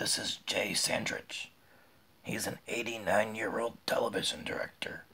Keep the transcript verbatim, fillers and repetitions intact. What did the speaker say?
This is Jay Sandrich. He's an eighty-nine-year-old television director